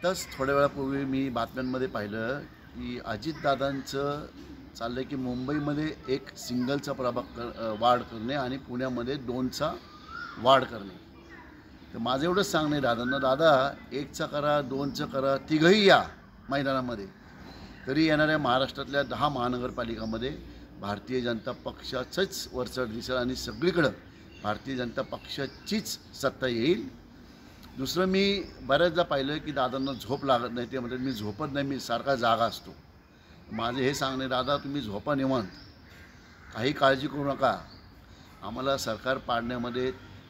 आत्ताच थोड्या वेळापूर्वी मी बातम्यांमध्ये पाहिलं की अजितदादांचं चाललं आहे की मुंबईमध्ये एक सिंगलचा वाढ करणे आणि पुण्यामध्ये 2चा वाढ करणे. तर माझं एवढंच सांगणं आहे दादांना, दादा 1चा करा, 2चं करा, तिघंही या मैदानामध्ये. तरी येणाऱ्या महाराष्ट्रातल्या 10 महानगरपालिकामध्ये भारतीय जनता पक्षाचंच वरचढ दिसेल आणि सगळीकडं भारतीय जनता पक्षाचीच सत्ता येईल. दुसरं, मी बऱ्याचदा पाहिलं की दादांना झोप लागत नाही. ते म्हणतात मी झोपत नाही, मी सारखा जागा असतो. माझे हे सांगणे, दादा तुम्ही झोपा निवांत, काही काळजी करू नका. आम्हाला सरकार पाडण्यामध्ये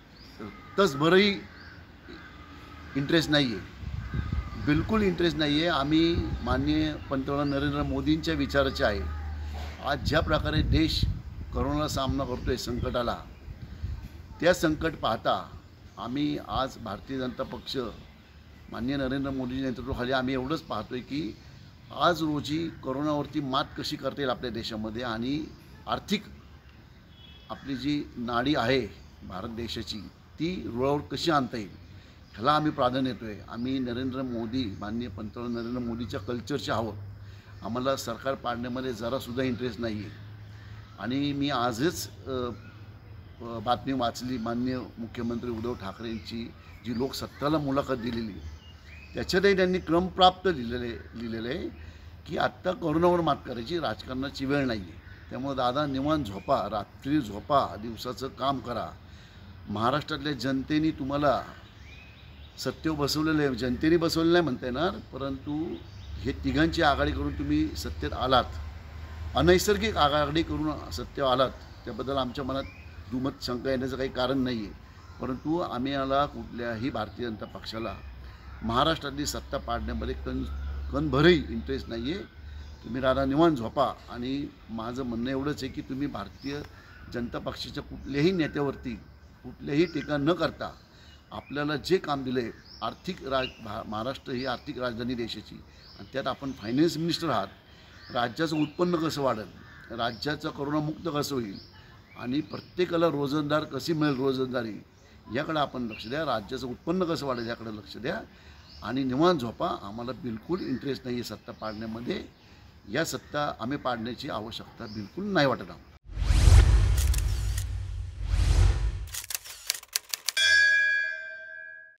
तसभरही इंटरेस्ट नाही आहे, बिलकुल इंटरेस्ट नाही आहे. आम्ही माननीय पंतप्रधान नरेंद्र मोदींच्या विचाराचे आहे. आज ज्या प्रकारे देश करोनाला सामना करतो आहे संकटाला, त्या संकट पाहता आम्ही आज भारतीय जनता पक्ष माननीय नरेंद्र मोदींच्या नेतृत्वाखाली आम्ही एवढंच पाहतो आहे की आज रोजी करोनावरती मात कशी करता येईल आपल्या देशामध्ये आणि आर्थिक आपली जी नाडी आहे भारत देशाची ती रुळावर कशी आणता येईल, ह्याला आम्ही प्राधान्य देतो आहे. आम्ही नरेंद्र मोदी, माननीय पंतप्रधान नरेंद्र मोदीच्या कल्चरचे आहोत. आम्हाला सरकार पाडण्यामध्ये जरासुद्धा इंटरेस्ट नाही आहे. आणि मी आजच बातमी वाचली, माननीय मुख्यमंत्री उद्धव ठाकरेंची जी लोकसत्ताला मुलाखत दिलेली, त्याच्यातही त्यांनी क्रमप्राप्त लिहिलेलं आहे की आत्ता करोनावर मात करायची राजकारणाची वेळ नाही आहे. त्यामुळे दादा निवांत झोपा, रात्री झोपा, दिवसाचं काम करा. महाराष्ट्रातल्या जनतेने तुम्हाला सत्तेवर बसवलेलं आहे. जनतेने बसवलेलं नाही म्हणता येणार, परंतु हे तिघांची आघाडी करून तुम्ही सत्तेत आलात, अनैसर्गिक आघाडी करून सत्तेवर आलात. त्याबद्दल आमच्या मनात दुमत शंका येण्याचं काही कारण नाही आहे. परंतु आम्हाला कुठल्याही भारतीय जनता पक्षाला महाराष्ट्रातली सत्ता पाडण्यामध्ये कणभरही इंटरेस्ट नाही आहे. तुम्ही दादा निवांत झोपा. आणि माझं म्हणणं एवढंच आहे की तुम्ही भारतीय जनता पक्षाच्या कुठल्याही नेत्यावरती कुठल्याही टीका न करता आपल्याला जे काम दिलं आहे, महाराष्ट्र ही आर्थिक राजधानी देशाची आणि त्यात आपण फायनान्स मिनिस्टर आहात. राज्याचं उत्पन्न कसं वाढेल, राज्याचं करोनामुक्त कसं होईल आणि प्रत्येकाला रोजंदार कशी मिळेल, रोजंदारी याकडे आपण लक्ष द्या. राज्याचं उत्पन्न कसं वाढेल याकडे लक्ष द्या आणि निवांत झोपा. आम्हाला बिलकुल इंटरेस्ट नाही आहे सत्ता पाडण्यामध्ये. या सत्ता आम्ही पाडण्याची आवश्यकता बिलकुल नाही वाटत.